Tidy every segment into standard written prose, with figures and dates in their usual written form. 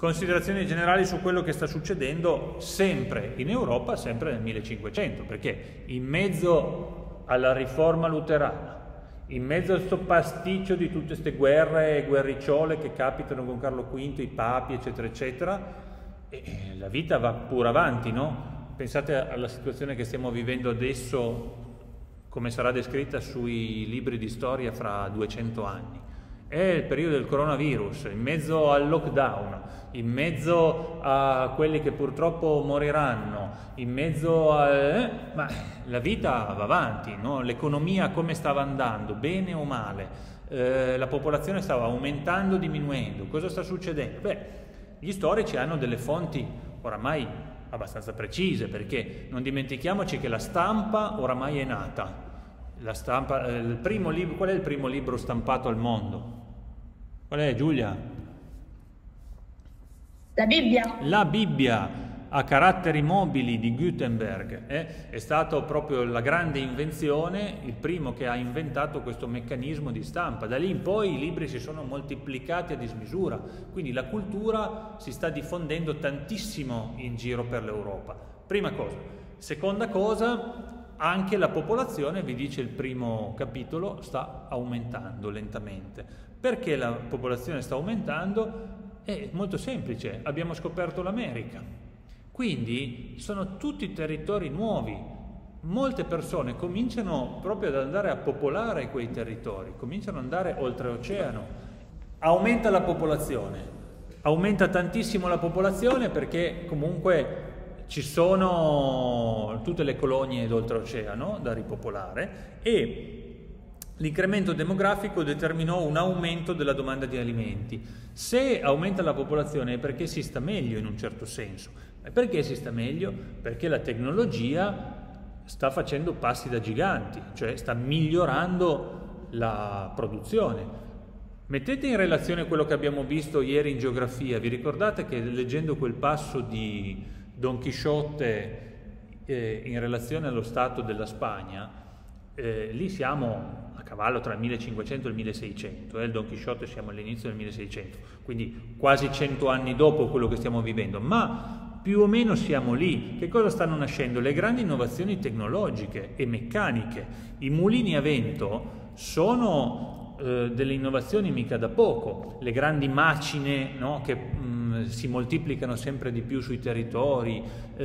considerazioni generali su quello che sta succedendo sempre in Europa, sempre nel 1500, perché in mezzo alla riforma luterana, in mezzo a questo pasticcio di tutte queste guerre e guerricciole che capitano con Carlo V, i papi, eccetera, eccetera, la vita va pure avanti, no? Pensate alla situazione che stiamo vivendo adesso, come sarà descritta sui libri di storia fra 200 anni. È il periodo del coronavirus, in mezzo al lockdown, in mezzo a quelli che purtroppo moriranno, in mezzo a... ma la vita va avanti, no? L'economia come stava andando, bene o male, la popolazione stava aumentando o diminuendo, cosa sta succedendo? Beh, gli storici hanno delle fonti oramai abbastanza precise, perché non dimentichiamoci che la stampa oramai è nata. La stampa, il primo libro, qual è il primo libro stampato al mondo? Qual è, Giulia? La Bibbia. La Bibbia a caratteri mobili di Gutenberg è stato proprio la grande invenzione, il primo che ha inventato questo meccanismo di stampa. Da lì in poi i libri si sono moltiplicati a dismisura, quindi la cultura si sta diffondendo tantissimo in giro per l'Europa. Prima cosa. Seconda cosa, anche la popolazione, vi dice il primo capitolo, sta aumentando lentamente. Perché la popolazione sta aumentando? È molto semplice, abbiamo scoperto l'America. Quindi sono tutti territori nuovi, molte persone cominciano proprio ad andare a popolare quei territori, cominciano ad andare oltreoceano, aumenta la popolazione, aumenta tantissimo la popolazione perché comunque ci sono tutte le colonie d'oltreoceano da ripopolare e l'incremento demografico determinò un aumento della domanda di alimenti. Se aumenta la popolazione è perché si sta meglio in un certo senso. E perché si sta meglio? Perché la tecnologia sta facendo passi da giganti, cioè sta migliorando la produzione. Mettete in relazione quello che abbiamo visto ieri in geografia. Vi ricordate che leggendo quel passo di Don Chisciotte in relazione allo stato della Spagna, lì siamo a cavallo tra il 1500 e il 1600, il Don Chisciotte siamo all'inizio del 1600, quindi quasi 100 anni dopo quello che stiamo vivendo, ma più o meno siamo lì. Che cosa stanno nascendo? Le grandi innovazioni tecnologiche e meccaniche. I mulini a vento sono delle innovazioni mica da poco, le grandi macine, no, che si moltiplicano sempre di più sui territori,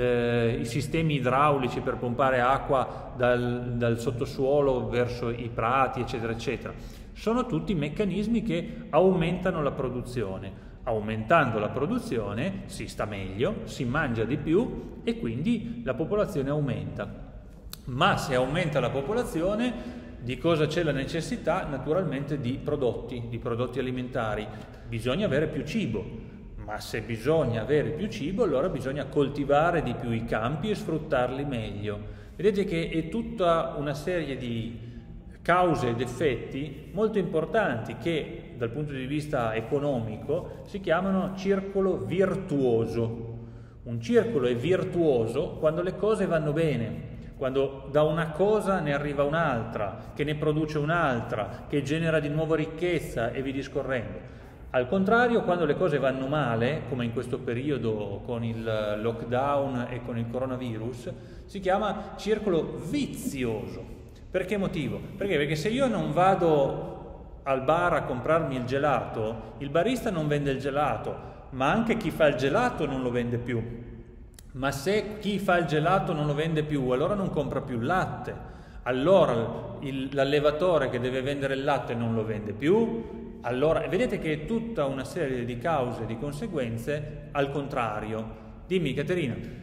i sistemi idraulici per pompare acqua dal sottosuolo verso i prati, eccetera, eccetera. Sono tutti meccanismi che aumentano la produzione. Aumentando la produzione si sta meglio, si mangia di più e quindi la popolazione aumenta. Ma se aumenta la popolazione, di cosa c'è la necessità? Naturalmente di prodotti alimentari. Bisogna avere più cibo, ma se bisogna avere più cibo, allora bisogna coltivare di più i campi e sfruttarli meglio. Vedete che è tutta una serie di cause ed effetti molto importanti che dal punto di vista economico si chiamano circolo virtuoso. Un circolo è virtuoso quando le cose vanno bene, quando da una cosa ne arriva un'altra, che ne produce un'altra, che genera di nuovo ricchezza e via discorrendo. Al contrario, quando le cose vanno male, come in questo periodo con il lockdown e con il coronavirus, si chiama circolo vizioso. Per che motivo? Perché se io non vado al bar a comprarmi il gelato, il barista non vende il gelato, ma anche chi fa il gelato non lo vende più. Ma se chi fa il gelato non lo vende più, allora non compra più il latte. Allora l'allevatore che deve vendere il latte non lo vende più. Allora vedete che è tutta una serie di cause e di conseguenze al contrario. Dimmi, Caterina.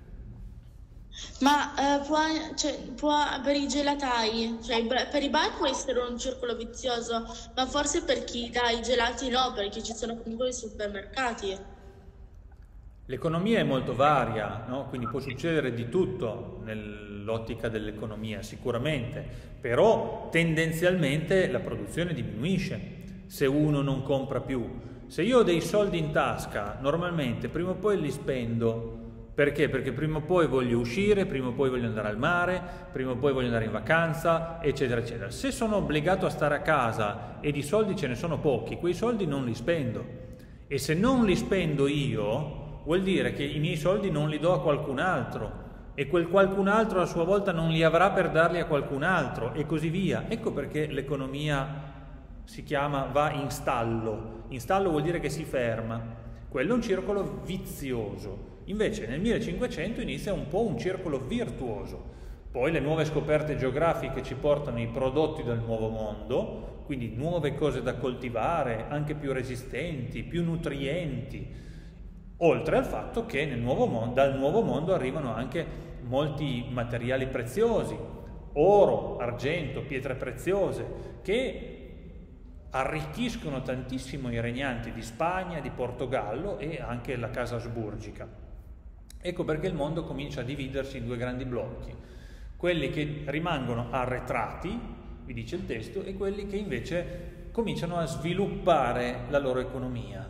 Ma per i gelatai, cioè per i bar può essere un circolo vizioso, ma forse per chi dà i gelati no, perché ci sono comunque i supermercati. L'economia è molto varia, no? Quindi può succedere di tutto nell'ottica dell'economia, sicuramente, però tendenzialmente la produzione diminuisce se uno non compra più. Se io ho dei soldi in tasca, normalmente prima o poi li spendo. Perché? Perché prima o poi voglio uscire, prima o poi voglio andare al mare, prima o poi voglio andare in vacanza, eccetera, eccetera. Se sono obbligato a stare a casa e di soldi ce ne sono pochi, quei soldi non li spendo. E se non li spendo io, vuol dire che i miei soldi non li do a qualcun altro e quel qualcun altro a sua volta non li avrà per darli a qualcun altro e così via. Ecco perché l'economia si chiama va in stallo. In stallo vuol dire che si ferma. Quello è un circolo vizioso. Invece nel 1500 inizia un po' un circolo virtuoso. Poi le nuove scoperte geografiche ci portano i prodotti del nuovo mondo, quindi nuove cose da coltivare, anche più resistenti, più nutrienti, oltre al fatto che dal nuovo mondo arrivano anche molti materiali preziosi, oro, argento, pietre preziose, che arricchiscono tantissimo i regnanti di Spagna, di Portogallo e anche la casa asburgica. Ecco perché il mondo comincia a dividersi in due grandi blocchi, quelli che rimangono arretrati, vi dice il testo, e quelli che invece cominciano a sviluppare la loro economia.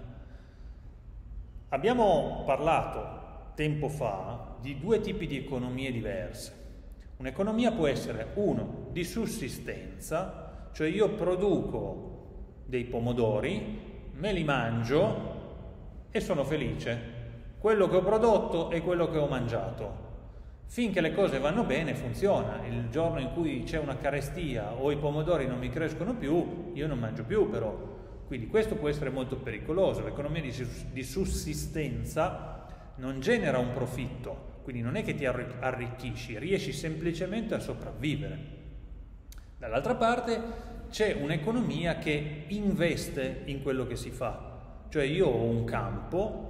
Abbiamo parlato tempo fa di due tipi di economie diverse. Un'economia può essere, uno, di sussistenza, cioè io produco dei pomodori, me li mangio e sono felice. Quello che ho prodotto è quello che ho mangiato. Finché le cose vanno bene funziona. Il giorno in cui c'è una carestia o i pomodori non mi crescono più, io non mangio più però. Quindi questo può essere molto pericoloso. L'economia di sussistenza non genera un profitto, quindi non è che ti arricchisci, riesci semplicemente a sopravvivere. Dall'altra parte c'è un'economia che investe in quello che si fa. Cioè io ho un campo,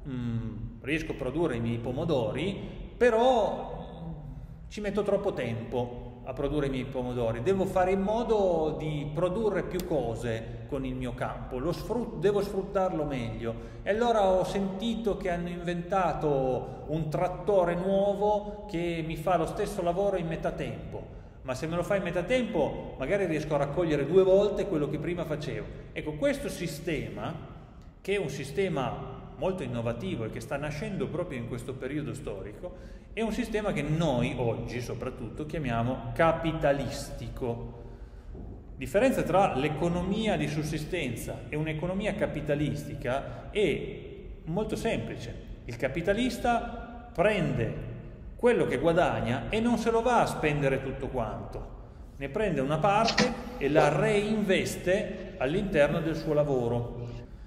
riesco a produrre i miei pomodori, però ci metto troppo tempo a produrre i miei pomodori, devo fare in modo di produrre più cose con il mio campo, devo sfruttarlo meglio. E allora ho sentito che hanno inventato un trattore nuovo che mi fa lo stesso lavoro in metà tempo, ma se me lo fa in metà tempo magari riesco a raccogliere 2 volte quello che prima facevo. Ecco, questo sistema, che è un sistema molto innovativo e che sta nascendo proprio in questo periodo storico, è un sistema che noi oggi soprattutto chiamiamo capitalistico. Differenza tra l'economia di sussistenza e un'economia capitalistica è molto semplice. Il capitalista prende quello che guadagna e non se lo va a spendere tutto quanto, ne prende una parte e la reinveste all'interno del suo lavoro.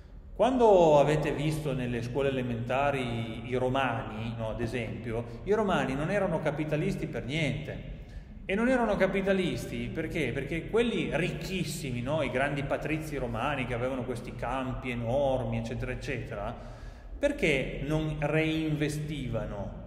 Quando avete visto nelle scuole elementari i romani, no, ad esempio, i romani non erano capitalisti per niente. E non erano capitalisti perché? Perché quelli ricchissimi, no, i grandi patrizi romani che avevano questi campi enormi, eccetera, eccetera, perché non reinvestivano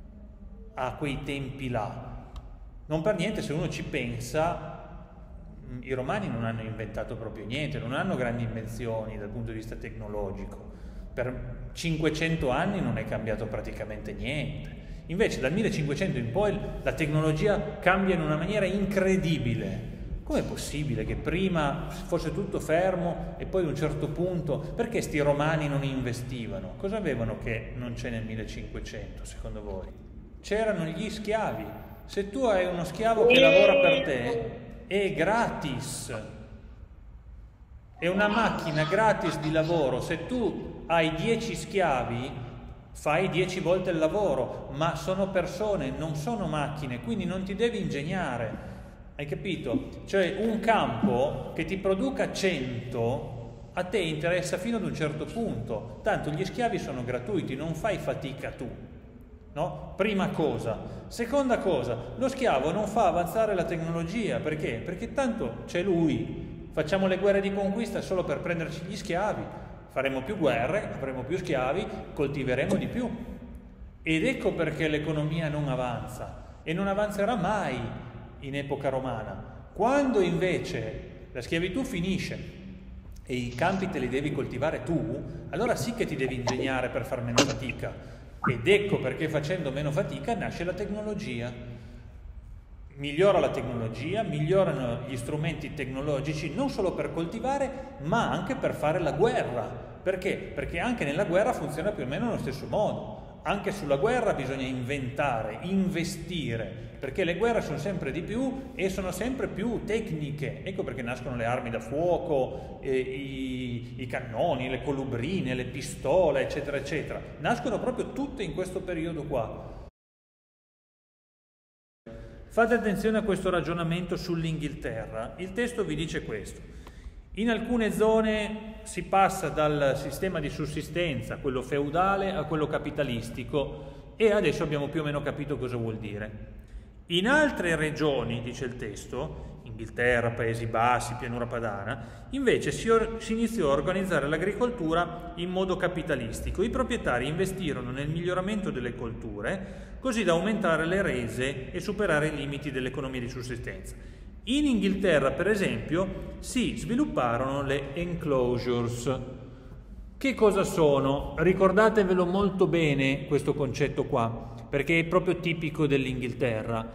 a quei tempi là? Non per niente, se uno ci pensa, i romani non hanno inventato proprio niente, non hanno grandi invenzioni dal punto di vista tecnologico. Per 500 anni non è cambiato praticamente niente. Invece dal 1500 in poi la tecnologia cambia in una maniera incredibile. Com'è possibile che prima fosse tutto fermo e poi a un certo punto, perché sti romani non investivano? Cosa avevano che non c'è nel 1500 secondo voi? C'erano gli schiavi. Se tu hai uno schiavo che lavora per te, è gratis, è una macchina gratis di lavoro. Se tu hai 10 schiavi fai 10 volte il lavoro, ma sono persone, non sono macchine, quindi non ti devi ingegnare, hai capito? Cioè un campo che ti produca 100 a te interessa fino ad un certo punto, tanto gli schiavi sono gratuiti, non fai fatica tu. No? Prima cosa. Seconda cosa, lo schiavo non fa avanzare la tecnologia, perché? Perché tanto c'è lui, facciamo le guerre di conquista solo per prenderci gli schiavi, faremo più guerre, avremo più schiavi, coltiveremo di più. Ed ecco perché l'economia non avanza, e non avanzerà mai in epoca romana. Quando invece la schiavitù finisce e i campi te li devi coltivare tu, allora sì che ti devi ingegnare per far meno fatica. Ed ecco perché facendo meno fatica nasce la tecnologia. Migliora la tecnologia, migliorano gli strumenti tecnologici non solo per coltivare, ma anche per fare la guerra. Perché? Perché anche nella guerra funziona più o meno allo stesso modo. anche sulla guerra bisogna inventare, investire, perché le guerre sono sempre di più e sono sempre più tecniche. Ecco perché nascono le armi da fuoco, i cannoni, le colubrine, le pistole, eccetera, eccetera. Nascono proprio tutte in questo periodo qua. Fate attenzione a questo ragionamento sull'Inghilterra. Il testo vi dice questo. In alcune zone si passa dal sistema di sussistenza, quello feudale, a quello capitalistico, e adesso abbiamo più o meno capito cosa vuol dire. In altre regioni, dice il testo, Inghilterra, Paesi Bassi, Pianura Padana, invece si iniziò a organizzare l'agricoltura in modo capitalistico. I proprietari investirono nel miglioramento delle colture, così da aumentare le rese e superare i limiti dell'economia di sussistenza. In Inghilterra, per esempio, si svilupparono le enclosures. Che cosa sono? Ricordatevelo molto bene questo concetto qua, perché è proprio tipico dell'Inghilterra.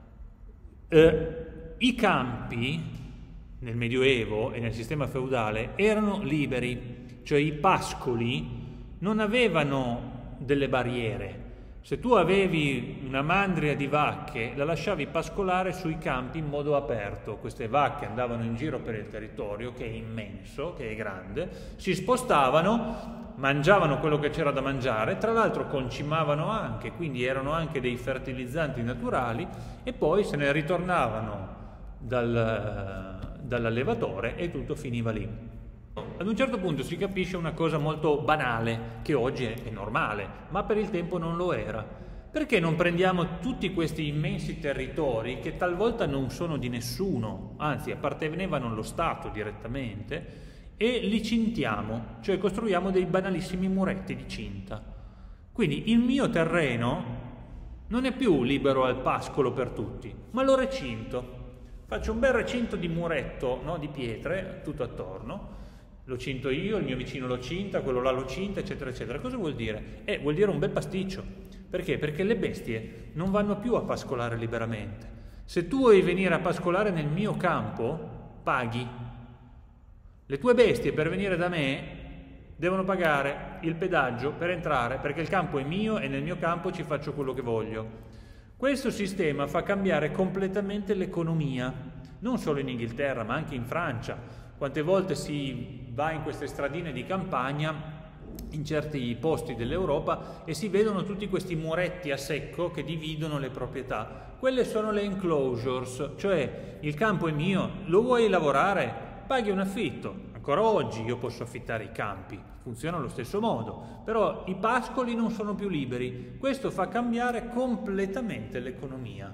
I campi nel Medioevo e nel sistema feudale erano liberi, cioè i pascoli non avevano delle barriere. Se tu avevi una mandria di vacche, la lasciavi pascolare sui campi in modo aperto. Queste vacche andavano in giro per il territorio, che è immenso, che è grande, si spostavano, mangiavano quello che c'era da mangiare, tra l'altro concimavano anche, quindi erano anche dei fertilizzanti naturali, e poi se ne ritornavano dall'allevatore e tutto finiva lì. Ad un certo punto si capisce una cosa molto banale, che oggi è normale, ma per il tempo non lo era. Perché non prendiamo tutti questi immensi territori che talvolta non sono di nessuno, anzi appartenevano allo Stato direttamente, e li cintiamo, cioè costruiamo dei banalissimi muretti di cinta. Quindi il mio terreno non è più libero al pascolo per tutti, ma lo recinto. Faccio un bel recinto di muretto, no, di pietre, tutto attorno. Lo cinto io, il mio vicino lo cinta, quello là lo cinta, eccetera, eccetera. Cosa vuol dire? Vuol dire un bel pasticcio. Perché? Perché le bestie non vanno più a pascolare liberamente. Se tu vuoi venire a pascolare nel mio campo, paghi. Le tue bestie per venire da me devono pagare il pedaggio per entrare, perché il campo è mio e nel mio campo ci faccio quello che voglio. Questo sistema fa cambiare completamente l'economia, non solo in Inghilterra, ma anche in Francia. Quante volte si va in queste stradine di campagna in certi posti dell'Europa e si vedono tutti questi muretti a secco che dividono le proprietà. Quelle sono le enclosures, cioè il campo è mio, lo vuoi lavorare? Paghi un affitto. Ancora oggi io posso affittare i campi, funziona allo stesso modo, però i pascoli non sono più liberi. Questo fa cambiare completamente l'economia.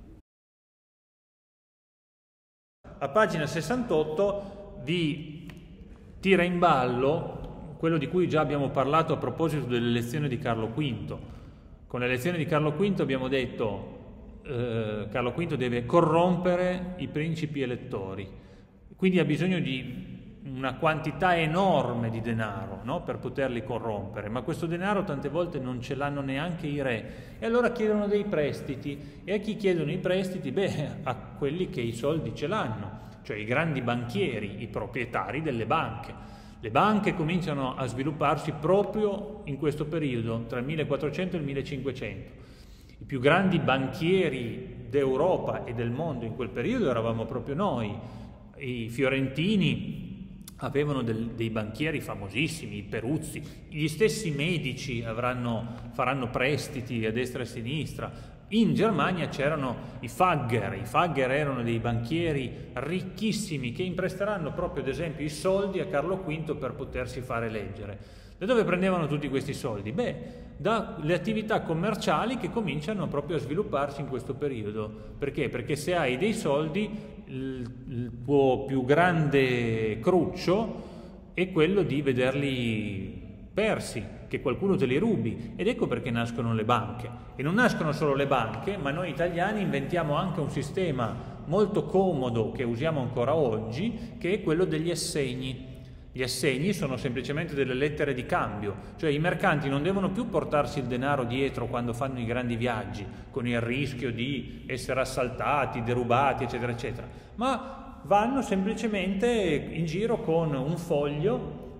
A pagina 68 vi tira in ballo quello di cui già abbiamo parlato a proposito dell'elezione di Carlo V. Con l'elezione di Carlo V abbiamo detto Carlo V deve corrompere i principi elettori, quindi ha bisogno di una quantità enorme di denaro, no? Per poterli corrompere, ma questo denaro tante volte non ce l'hanno neanche i re, e allora chiedono dei prestiti. E a chi chiedono i prestiti? Beh, a quelli che i soldi ce l'hanno, cioè i grandi banchieri, i proprietari delle banche. Le banche cominciano a svilupparsi proprio in questo periodo, tra il 1400 e il 1500. I più grandi banchieri d'Europa e del mondo in quel periodo eravamo proprio noi. I fiorentini avevano dei banchieri famosissimi, i Peruzzi, gli stessi medici faranno prestiti a destra e a sinistra. In Germania c'erano i Fagger erano dei banchieri ricchissimi che impresteranno proprio ad esempio i soldi a Carlo V per potersi fare eleggere. Da dove prendevano tutti questi soldi? Beh, dalle attività commerciali che cominciano proprio a svilupparsi in questo periodo. Perché? Perché se hai dei soldi, il tuo più grande cruccio è quello di vederli persi, che qualcuno te li rubi, ed ecco perché nascono le banche. E non nascono solo le banche, ma noi italiani inventiamo anche un sistema molto comodo che usiamo ancora oggi, che è quello degli assegni. Gli assegni sono semplicemente delle lettere di cambio, cioè i mercanti non devono più portarsi il denaro dietro quando fanno i grandi viaggi, con il rischio di essere assaltati, derubati, eccetera, eccetera, ma vanno semplicemente in giro con un foglio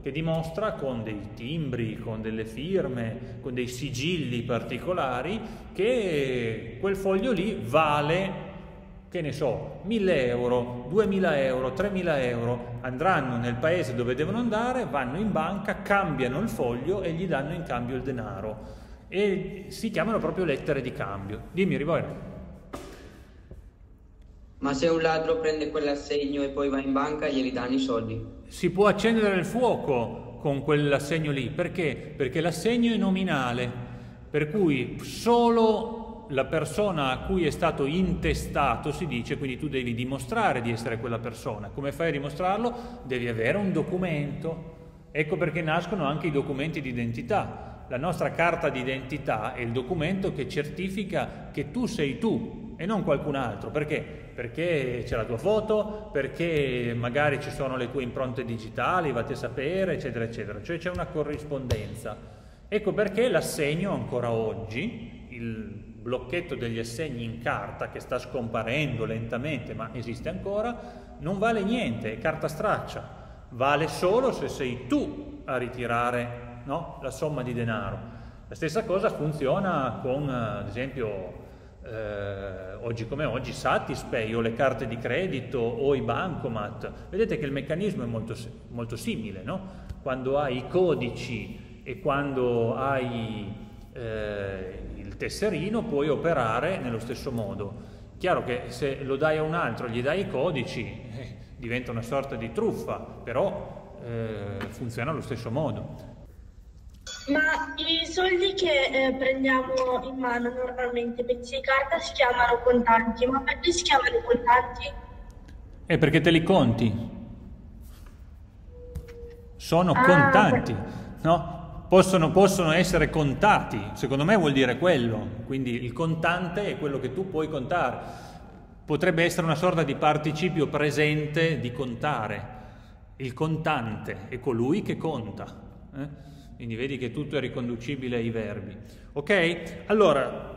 che dimostra con dei timbri, con delle firme, con dei sigilli particolari che quel foglio lì vale, che ne so, 1.000 euro, 2.000 euro, 3.000 euro, andranno nel paese dove devono andare, vanno in banca, cambiano il foglio e gli danno in cambio il denaro. E si chiamano proprio lettere di cambio. Dimmi, Rivoira. Ma se un ladro prende quell'assegno e poi va in banca, glieli danno i soldi? Si può accendere il fuoco con quell'assegno lì, perché? Perché l'assegno è nominale, per cui solo la persona a cui è stato intestato, si dice, quindi tu devi dimostrare di essere quella persona. Come fai a dimostrarlo? Devi avere un documento. Ecco perché nascono anche i documenti di identità. La nostra carta d'identità è il documento che certifica che tu sei tu e non qualcun altro. Perché? Perché c'è la tua foto, perché magari ci sono le tue impronte digitali, vatti a sapere, eccetera, eccetera. Cioè c'è una corrispondenza. Ecco perché l'assegno ancora oggi, il blocchetto degli assegni in carta che sta scomparendo lentamente, ma esiste ancora, non vale niente, è carta straccia. Vale solo se sei tu a ritirare, no, la somma di denaro. La stessa cosa funziona con, ad esempio, oggi come oggi, Satispay o le carte di credito o i bancomat. Vedete che il meccanismo è molto simile, no? Quando hai i codici e quando hai il tesserino puoi operare nello stesso modo. Chiaro che se lo dai a un altro, gli dai i codici, diventa una sorta di truffa, però funziona allo stesso modo. Ma i soldi che prendiamo in mano normalmente, pezzi di carta, si chiamano contanti, ma perché si chiamano contanti? È perché te li conti. Sono contanti, no? Possono essere contati, secondo me vuol dire quello. Quindi il contante è quello che tu puoi contare. Potrebbe essere una sorta di participio presente di contare. Il contante è colui che conta. Quindi vedi che tutto è riconducibile ai verbi. Ok? Allora,